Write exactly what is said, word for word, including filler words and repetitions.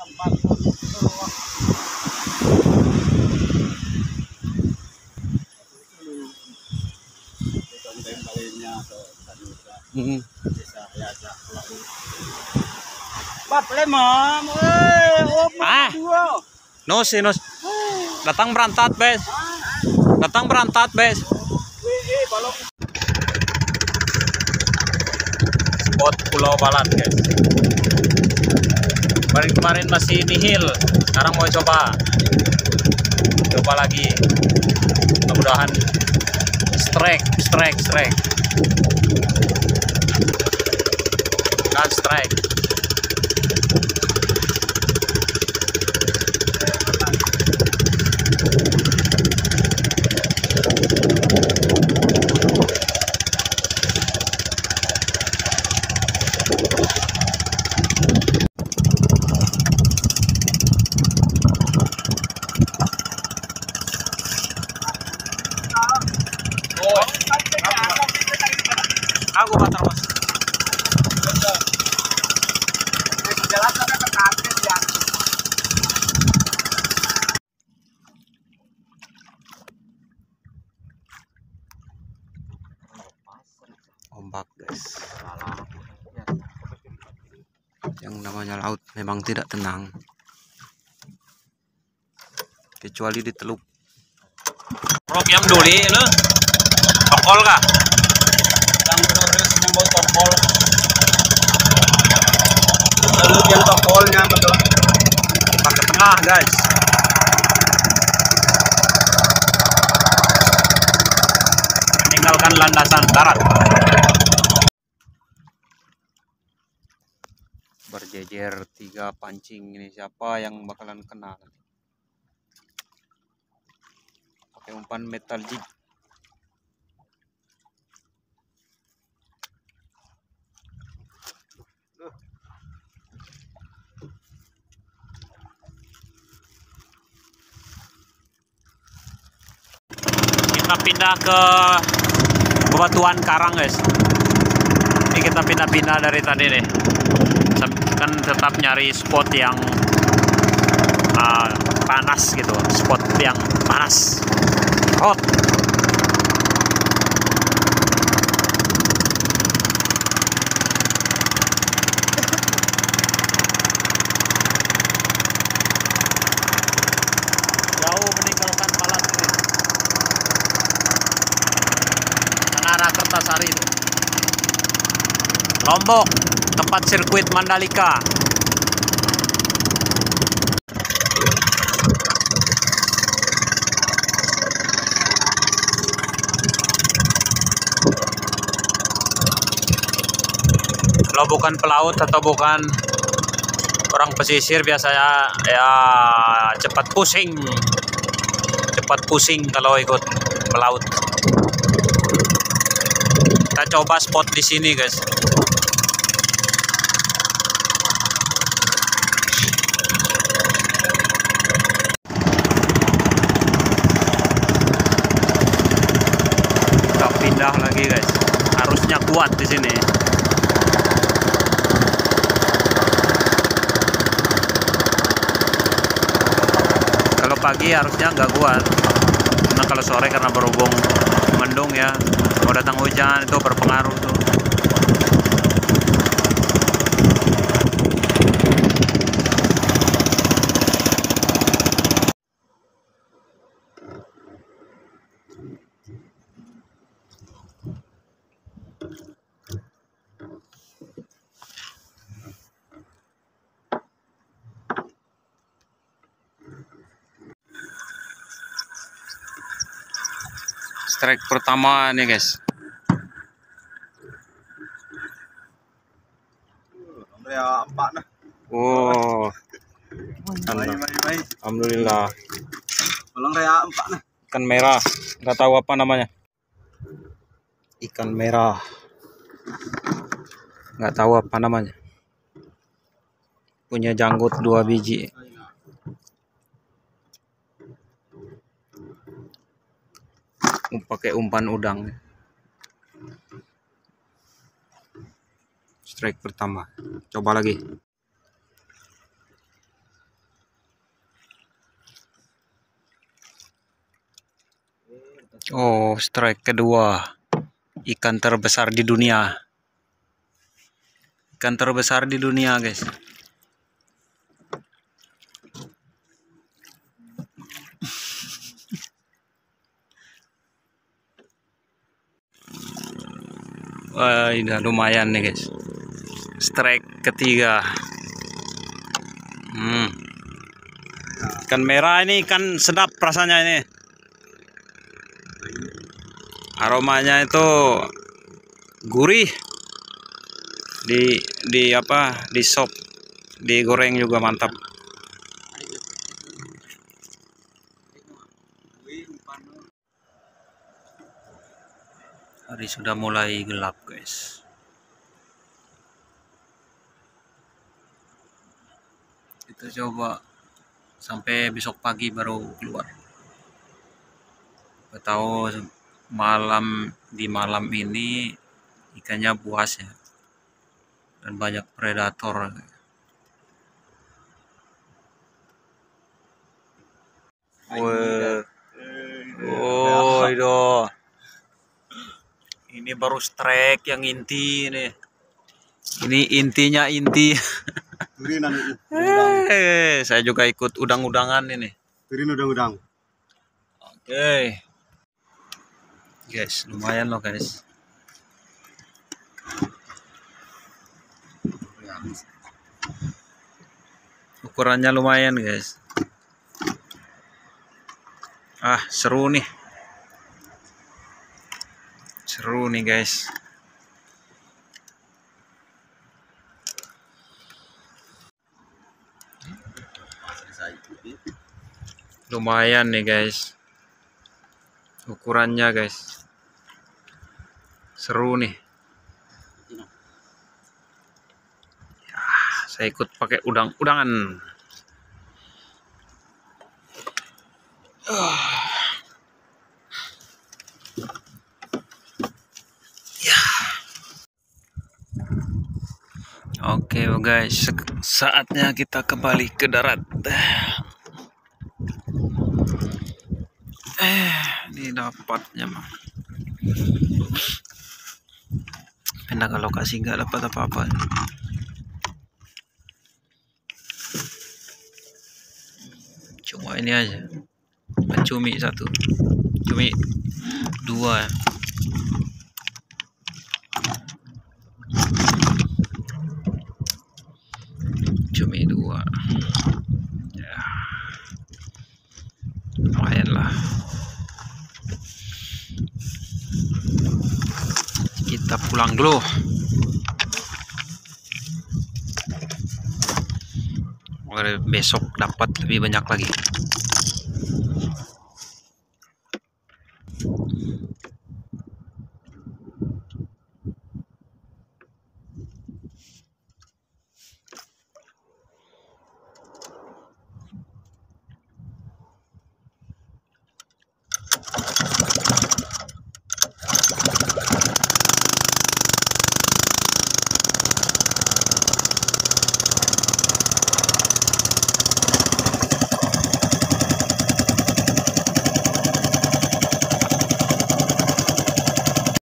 Hmm. Ah, nos, nos. Datang berantat, bes. Datang berantat, bes. Spot Pulau Balat, guys. Kemarin-kemarin masih nihil, sekarang mau coba. Coba lagi. Mudah-mudahan strike, strike, strike. Dan strike. Aku batar mas. Ombak, guys. Yang namanya laut memang tidak tenang, kecuali di Teluk. Rok yang duli itu tokol kah? Yang terus nyambut tokol. Lalu yang tokolnya betul. Pakai tengah, guys. Meninggalkan landasan darat. Berjejer tiga pancing ini, siapa yang bakalan kena? Pakai umpan metal jig. Kita pindah ke bebatuan karang, guys. Ini kita pindah-pindah dari tadi deh. Kan tetap nyari spot yang uh, panas gitu, spot yang panas, hot. Jauh meninggalkan Balat ini. Menara Kertasari itu. Lombok, tempat sirkuit Mandalika. Kalau bukan pelaut atau bukan orang pesisir, biasanya ya cepat pusing, cepat pusing kalau ikut melaut. Kita coba spot di sini, guys. Kita pindah lagi, guys. Harusnya kuat di sini. Kalau pagi harusnya nggak kuat. Nah, kalau sore karena berhubung mendung ya, kalau datang hujan itu berpengaruh tuh. Strike pertama nih, guys. Oh, alhamdulillah. Ikan merah, nggak tahu apa namanya. Ikan merah, nggak tahu apa namanya. Punya janggut dua biji. Pakai umpan udang. Strike pertama. Coba lagi. Oh, strike kedua. Ikan terbesar di dunia. Ikan terbesar di dunia, guys. Wah, ini lumayan nih, guys. Strike ketiga. Hmm. Ikan merah ini ikan sedap rasanya ini. Aromanya itu gurih. Di di apa? Di sop, digoreng juga mantap. Hari sudah mulai gelap, guys. Kita coba sampai besok pagi baru keluar. Kita tahu malam di malam ini ikannya buas ya, dan banyak predator. Wah, oh itu, ini baru strike yang inti nih. Ini intinya inti. Eh, saya juga ikut udang-udangan ini. Turin udang-udang. Oke, okay. Guys, lumayan loh guys. Ukurannya lumayan guys. Ah, seru nih. Seru nih guys. Lumayan nih guys. Ukurannya guys. Seru nih. Ya, saya ikut pakai udang-udangan. Uh. Ya. Oke okay, guys, saatnya kita kembali ke darat. Eh, ini dapatnya mah. Pindah ke lokasi nggak dapat apa-apa. Cuma ini aja. Cumi satu, cumi dua. Cumi dua. Ya. Lumayan lah. Kita pulang dulu. Besok dapat lebih banyak lagi.